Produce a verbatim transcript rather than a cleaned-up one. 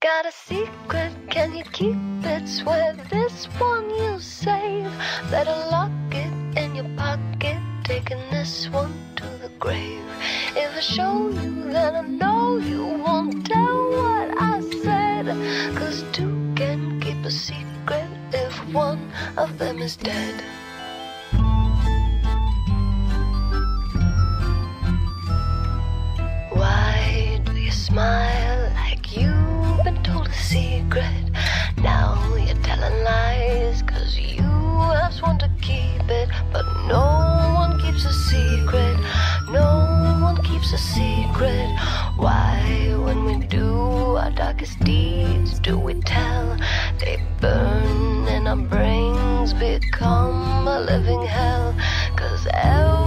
got a secret, can you keep it? Swear this one you save. Better lock it in your pocket, taking this one to the grave. If I show you, then I know you won't tell what I said. Cause two can keep a secret if one of them is dead. Why do you smile like you've been told a secret? Now you're telling lies cause you have sworn to keep it. But no one keeps a secret, no one keeps a secret. Why, when we do our darkest deeds, do we tell? They burn and our brains become a living hell. Cause every